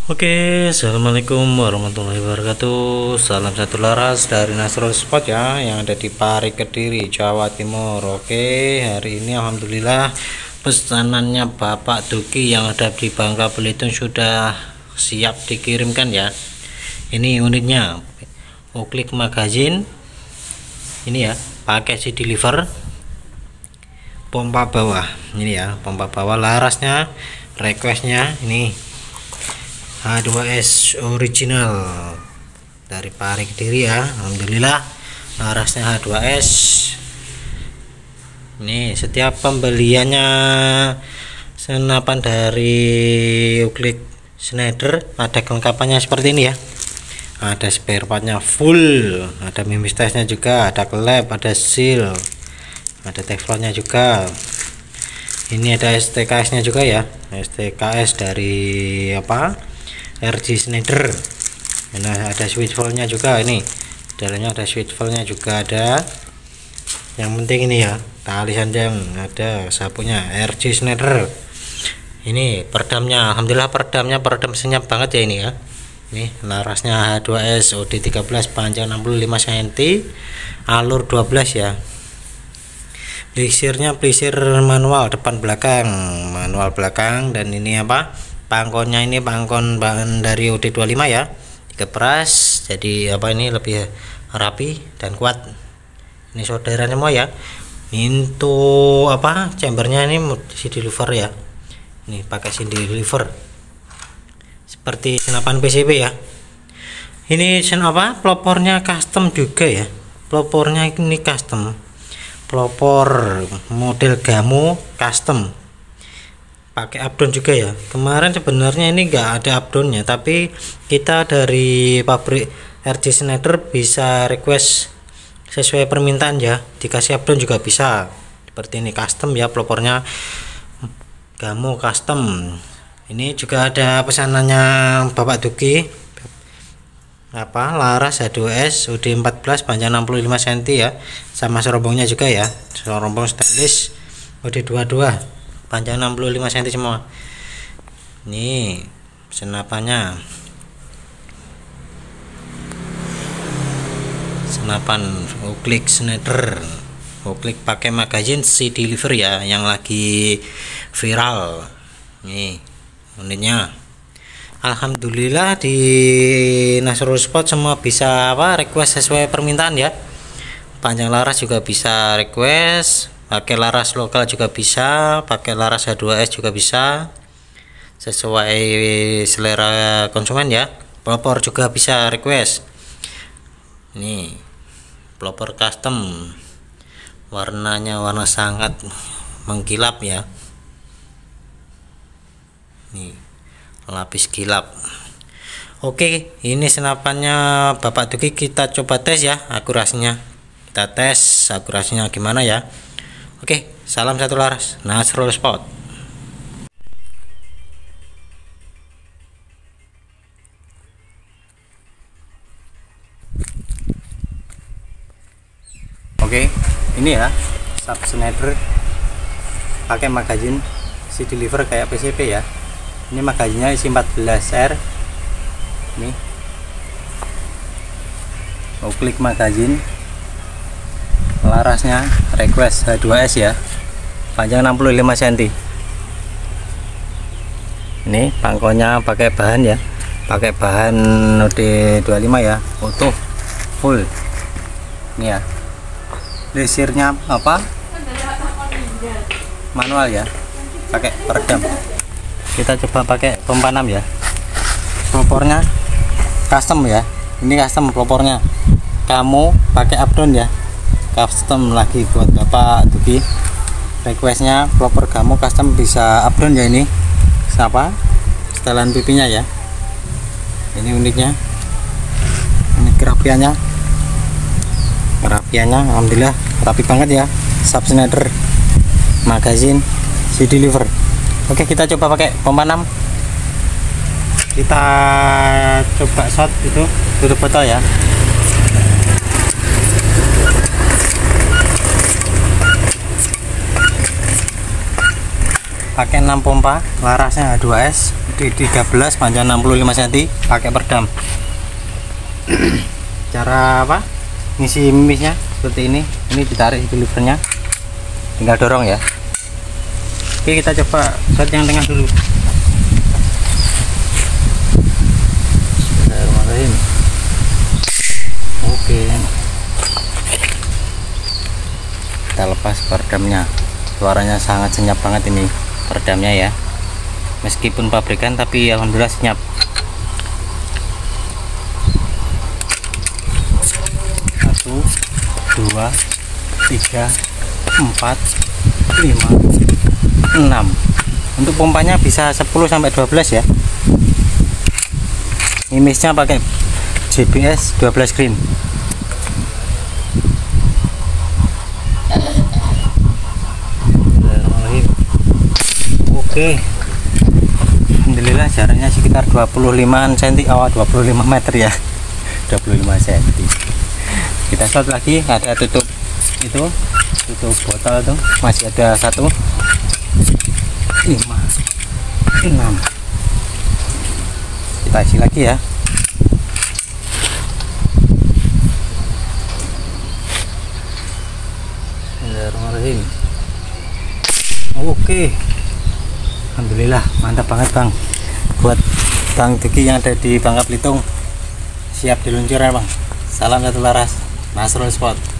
Oke, assalamualaikum warahmatullahi wabarakatuh. Salam satu laras dari Nasrul Spot ya, yang ada di Pari Kediri, Jawa Timur. Oke, hari ini alhamdulillah pesanannya Bapak Duki yang ada di Bangka Belitung sudah siap dikirimkan ya. Ini unitnya Uklik magazine. Ini ya, pakai si deliver pompa bawah. Ini ya, pompa bawah, larasnya, requestnya ini H2S original dari Pari Kediri ya, alhamdulillah larasnya H2S. Ini setiap pembeliannya senapan dari Uklik Schneider ada kelengkapannya seperti ini ya, ada spare partnya full, ada mimis tesnya juga, ada klep, ada seal, ada teflonnya juga. Ini ada STKS nya juga ya, STKS dari RG Schneider. Nah, ada switch valve nya juga, ini dalamnya ada switch valve nya juga ada. Yang penting ini ya, tali sandang ada, sapunya RG Schneider. Ini peredamnya, alhamdulillah peredamnya peredam senyap banget ya ini ya. Ini larasnya H2S OD13 panjang 65 cm, alur 12 ya. Plisirnya plisir manual depan belakang, manual belakang. Dan ini pangkonnya ini pangkon bahan dari OD25 ya, dikeperas jadi ini lebih rapi dan kuat. Ini solderan semua ya. Untuk chambernya ini si deliver ya, ini pakai si deliver seperti senapan PCB ya. Ini pelopornya custom juga ya, pelopornya ini custom, pelopor model Gamo custom, pakai abdon juga ya. Kemarin sebenarnya ini enggak ada abdonnya, tapi kita dari pabrik RG Schneider bisa request sesuai permintaan ya, dikasih abdon juga bisa. Seperti ini custom ya, pelopornya Gamo custom. Ini juga ada pesanannya Bapak Duki, laras H2S OD14 panjang 65 cm ya, sama serombongnya juga ya, serombong stainless OD22 panjang 65 cm semua. Ini senapannya, senapan Uklik Schneider, Uklik pakai magazine si deliver ya, yang lagi viral. Nih unitnya, alhamdulillah di Nasrul Spot semua bisa request sesuai permintaan ya. Panjang laras juga bisa request, pakai laras lokal juga bisa, pakai laras H2S juga bisa, sesuai selera konsumen ya. Pelopor juga bisa request. Ini pelopor custom, warnanya warna sangat mengkilap ya. Nih lapis kilap. Oke, ini senapannya Bapak Duki, kita coba tes ya akurasinya. Kita tes akurasinya gimana ya. Oke, salam satu laras Nasrul Spot. Oke, ini ya sub Schneider pakai magazine si deliver kayak PCP ya. Ini magazinnya isi 14R. Ini Uklik magazine, larasnya request H2S ya, panjang 65 cm. Ini pangkonya pakai bahan ya, pakai bahan OD25 ya, utuh full. Ini ya, plisirnya manual ya, pakai peredam. Kita coba pakai pompa 6 ya. Pelopornya custom ya, ini custom pelopornya. Kamu pakai abdon ya, custom lagi buat Bapak Duki. Requestnya pelopor kamu custom bisa abdon ya. Ini setelan pipinya ya. Ini unitnya, ini kerapiannya alhamdulillah rapi banget ya. Sub Schneider magazine si deliver. Oke, kita coba pakai pompa 6. Kita coba shot itu, tutup botol ya. pakai 6 pompa, larasnya H2S di 13, panjang 65 cm, pakai perdam. Cara apa ngisi mimisnya seperti ini ditarik delivernya, tinggal dorong ya. Oke, kita coba shot yang tengah dulu. Bismillahirrahmanirrahim. Oke, kita lepas perdamnya. Suaranya sangat senyap banget ini perdamnya ya, meskipun pabrikan tapi alhamdulillah senyap. 1 2 3 4 5 6. Untuk pompanya bisa 10 sampai 12 ya. Mimisnya pakai JBS 12 green. Oke, alhamdulillah jaraknya sekitar 25 cm, 25 meter ya, 25 cm. Kita shot lagi, ada tutup itu, tutup botol tuh, masih ada 1 5 6. Kita isi lagi ya. Bismillahirrahmanirrahim. Oke, alhamdulillah mantap banget Bang. Buat Bang Duki yang ada di Bangka Belitung, siap diluncurkan Bang. Salam satu laras, Nasrul Sport.